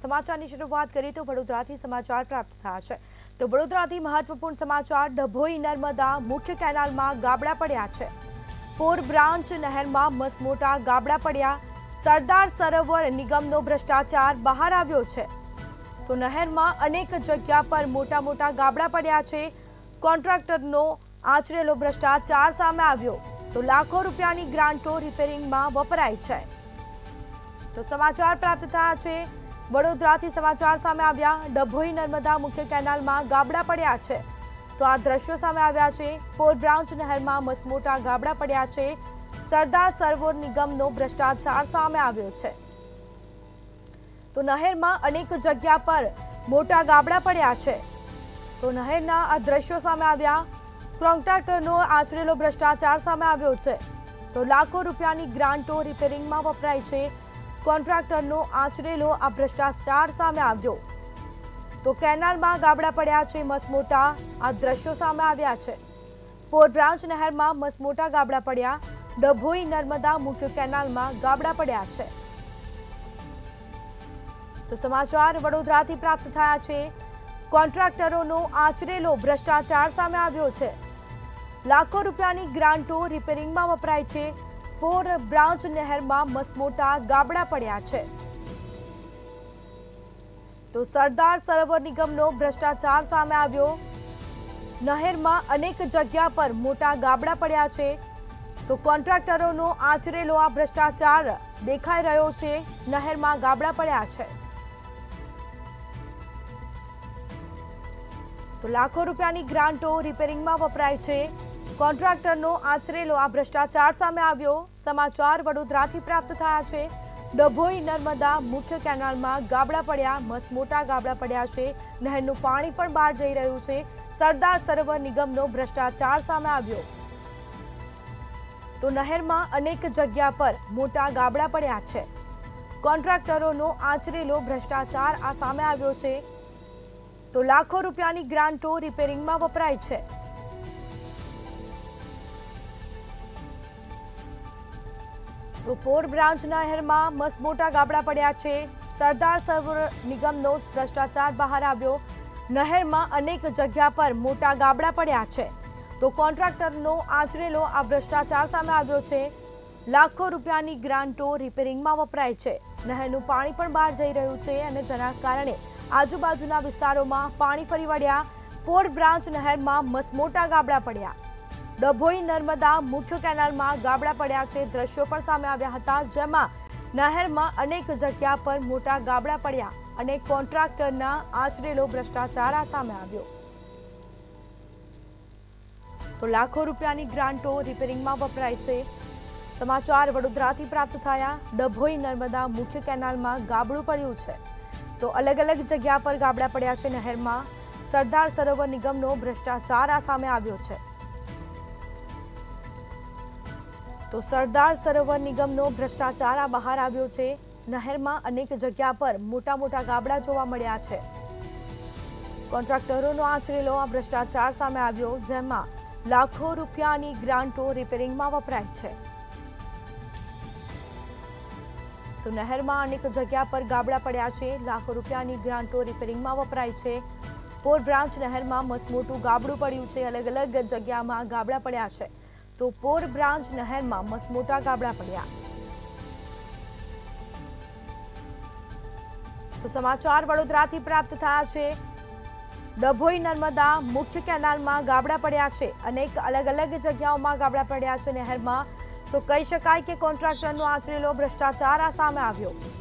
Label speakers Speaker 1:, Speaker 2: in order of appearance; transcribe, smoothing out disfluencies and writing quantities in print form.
Speaker 1: સમાચારની શરૂઆત કરીએ તો વડોદરાથી સમાચાર પ્રાપ્ત થયા છે। તો વડોદરાથી મહત્વપૂર્ણ સમાચાર, ડભોઈ નર્મદા મુખ્ય કેનાલમાં ગાબડા પડ્યા છે। પોર બ્રાન્ચ નહેરમાં મસમોટા ગાબડા પડ્યા। સરદાર સરોવર નિગમનો ભ્રષ્ટાચાર બહાર આવ્યો છે। તો નહેરમાં અનેક જગ્યા પર મોટા મોટા ગાબડા પડ્યા છે। કોન્ટ્રાક્ટરનો આચરેલો ભ્રષ્ટાચાર સામે આવ્યો। તો લાખો રૂપિયાની ગ્રાન્ટો રિપેરિંગમાં વપરાય છે। તો સમાચાર પ્રાપ્ત થયા છે। વડોદરાથી સમાચાર સામે આવ્યા। ડભોઈ નર્મદા મુખ્ય કેનાલમાં ગાબડા પડ્યા છે। તો આ દ્રશ્યો સામે આવ્યા છે। પોર બ્રાન્ચ નહેરમાં મસમોટા ગાબડા પડ્યા છે। સરદાર સરોવર નિગમનો ભ્રષ્ટાચાર સામે આવ્યો છે। તો નહેરમાં અનેક જગ્યા પર મોટા ગાબડા પડ્યા છે। તો નહેરના આ દ્રશ્યો સામે આવ્યા। કોન્ટ્રાક્ટરનો આચરેલો ભ્રષ્ટાચાર સામે આવ્યો છે। તો લાખો રૂપિયાની ગ્રાન્ટો રિપેરિંગમાં વપરાય છે। કોન્ટ્રાક્ટરનો આચરેલો આ ભ્રષ્ટાચાર સામે આવ્યો। તો કેનાલમાં ગાબડા પડ્યા છે મસમોટા, આ દ્રશ્યો સામે આવ્યા છે। પોર બ્રાન્ચ નહેરમાં મસમોટા ગાબડા પડ્યા। ડભોઈ નર્મદા મુખ્ય કેનાલમાં ગાબડા પડ્યા છે। તો સમાચાર વડોદરાથી પ્રાપ્ત થયા છે। કોન્ટ્રાક્ટરોનો આચરેલો ભ્રષ્ટાચાર સામે આવ્યો છે। લાખો રૂપિયાની ગ્રાન્ટો રિપેરિંગમાં વપરાય છે। પોર બ્રાન્ચ નહેરમાં મસમોટા ગાબડા પડ્યા છે। તો સરદાર સરોવર નિગમનો ભ્રષ્ટાચાર સામે આવ્યો। નહેરમાં અનેક જગ્યા પર મોટા ગાબડા પડ્યા છે। તો કોન્ટ્રાક્ટરોનો આચરેલો આ ભ્રષ્ટાચાર દેખાઈ રહ્યો છે। નહેરમાં ગાબડા પડ્યા છે। તો લાખો રૂપિયાની ગ્રાન્ટો રિપેરિંગમાં વપરાય છે। કોન્ટ્રાક્ટરનો આચરેલો આ ભ્રષ્ટાચાર સામે આવ્યો। સમાચાર વડોદરાથી પ્રાપ્ત થયા છે। ડભોઈ નર્મદા મુખ્ય કેનાલમાં ગાબડા પડ્યા, મસમોટા ગાબડા પડ્યા છે। નહેરનું પાણી પણ બહાર જઈ રહ્યું છે। સરદાર સરોવર નિગમનો ભ્રષ્ટાચાર સામે આવ્યો। તો નહેરમાં અનેક જગ્યા પર મોટા ગાબડા પડ્યા છે। કોન્ટ્રાક્ટરોનો આચરેલો ભ્રષ્ટાચાર આ સામે આવ્યો છે। તો લાખો રૂપિયાની ગ્રાન્ટો રિપેરિંગમાં વપરાય છે। તો પોર બ્રાન્ચ નહેરમાં મસમોટા ગાબડા પડ્યા છે। સરદાર સરોવર નિગમનો ભ્રષ્ટાચાર બહાર આવ્યો। નહેરમાં અનેક જગ્યા પર મોટા ગાબડા પડ્યા છે। તો કોન્ટ્રાક્ટરનો આચરેલો આ ભ્રષ્ટાચાર સામે આવ્યો છે। લાખો રૂપિયાની ગ્રાન્ટો રિપેરિંગમાં વપરાય છે। નહેરનું પાણી પણ બહાર જઈ રહ્યું છે અને જેના કારણે આજુબાજુના વિસ્તારોમાં પાણી ફરી વળ્યા। પોર બ્રાન્ચ નહેરમાં મસમોટા ગાબડા પડ્યા। ડભોઈ નર્મદા મુખ્ય કેનાલમાં ગાબડા પડ્યા છે। દ્રશ્યો પણ સામે આવ્યા હતા, જેમાં નહેરમાં અનેક જગ્યા પર મોટા ગાબડા પડ્યા અને કોન્ટ્રાક્ટરના આચરેલો ભ્રષ્ટાચાર સામે આવ્યો। તો લાખો રૂપિયાની ગ્રાન્ટો રિપેરિંગમાં વપરાય છે। સમાચાર વડોદરાથી પ્રાપ્ત થયા। ડભોઈ નર્મદા મુખ્ય કેનાલમાં ગાબડું પડ્યું છે। તો અલગ અલગ જગ્યા પર ગાબડા પડ્યા છે। નહેરમાં સરદાર સરોવર નિગમનો ભ્રષ્ટાચાર આ સામે આવ્યો છે। તો સરદાર સરોવર નિગમનો ભ્રષ્ટાચાર આ બહાર આવ્યો છે। નહેરમાં અનેક જગ્યા પર મોટા મોટા ગાબડા જોવા મળ્યા છે। કોન્ટ્રાક્ટરોનો આચરેલો આ ભ્રષ્ટાચાર સામે આવ્યો, જેમાં લાખો રૂપિયાની ગ્રાન્ટો રિપેરિંગમાં વપરાય છે। તો નહેરમાં અનેક જગ્યા પર ગાબડા પડ્યા છે। લાખો રૂપિયાની ગ્રાન્ટો રિપેરિંગમાં વપરાય છે। પોર બ્રાન્ચ નહેરમાં મસમોટું ગાબડું પડ્યું છે। અલગ અલગ જગ્યામાં ગાબડા પડ્યા છે। તો પોર બ્રાન્ચ નહેરમાં મસમોટા ગાબડા પડ્યા। તો સમાચાર વડોદરાથી પ્રાપ્ત થયા છે। ડભોઈ નર્મદા મુખ્ય કેનાલમાં ગાબડા પડ્યા છે। અનેક અલગ અલગ જગ્યાઓમાં ગાબડા પડ્યા છે નહેરમાં। તો કહી શકાય કે કોન્ટ્રાક્ટરનો આચરેલો ભ્રષ્ટાચાર આ સામે આવ્યો।